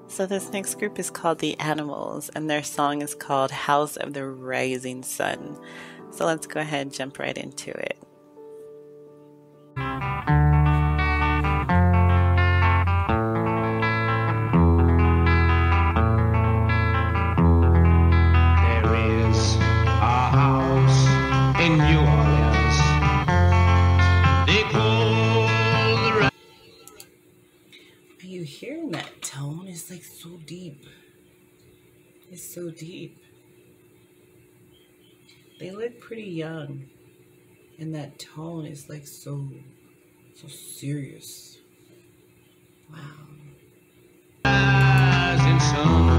So this next group is called The Animals, and their song is called House of the Rising Sun. So let's go ahead and jump right into it. There is a house in New Orleans. They call the... Are you hearing that tone? It's like so deep. It's so deep. They look pretty young, and that tone is like so serious. Wow. Rising sun.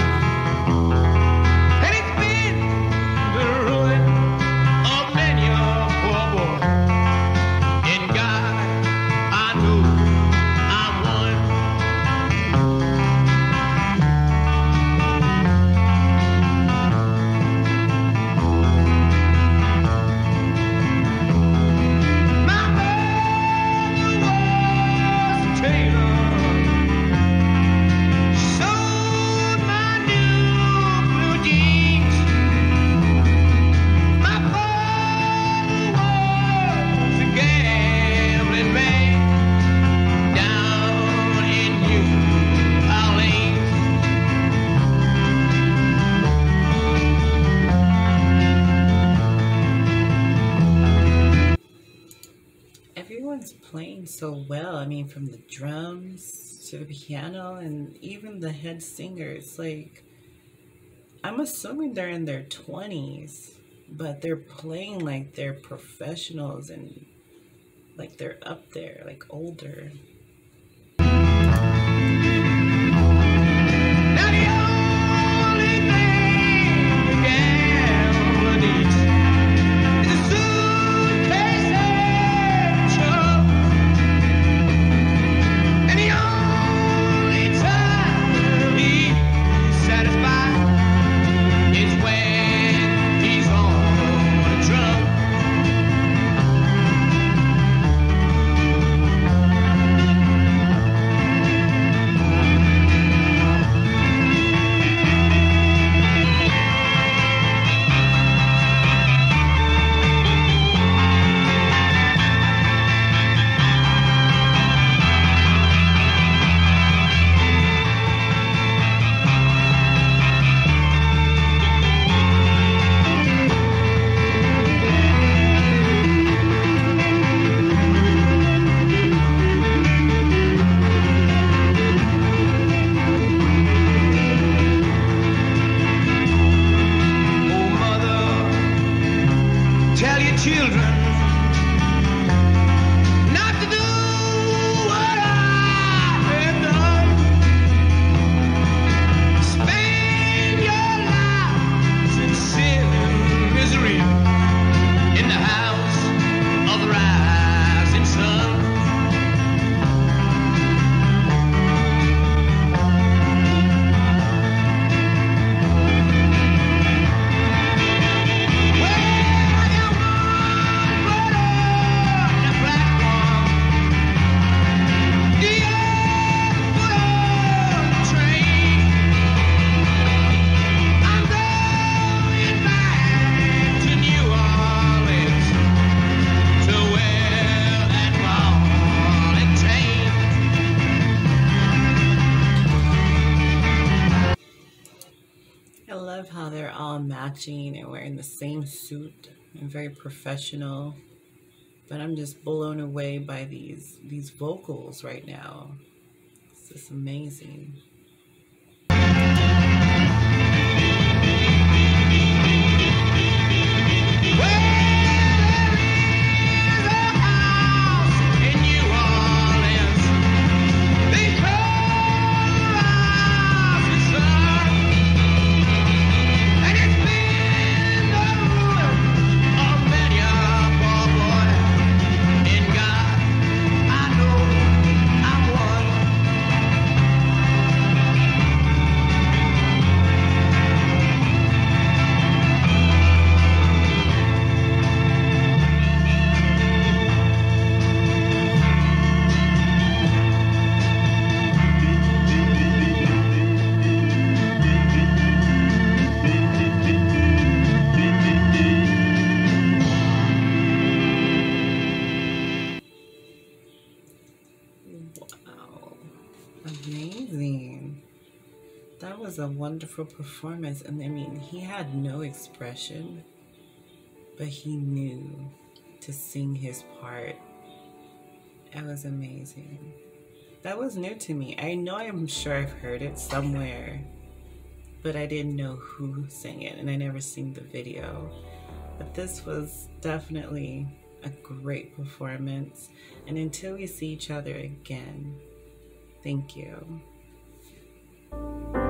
And it's been the ruin of many a poor boy. In God, I know I'm one. My mother was a tailor. Sewed my new blue jeans. My father was a gambling man down in New Orleans. Everyone's playing so well. I mean, from the drums to the piano and even the head singer. It's like, I'm assuming they're in their 20s, but they're playing like they're professionals and like they're up there, like older. Now the only thing the gambler needs is a suitcase and trouble. And the only time he's satisfied is when he's on a drum. Oh, mother, tell your children not to do what I have done. Spend your lives in sin and misery in the house of the rising sun. I love how they're all matching and wearing the same suit and very professional. But I'm just blown away by these vocals right now. It's just amazing. Amazing. That was a wonderful performance. And I mean, he had no expression, but he knew to sing his part. It was amazing. That was new to me. I know I'm sure I've heard it somewhere, but I didn't know who sang it, and I never seen the video. But this was definitely a great performance. And until we see each other again, thank you.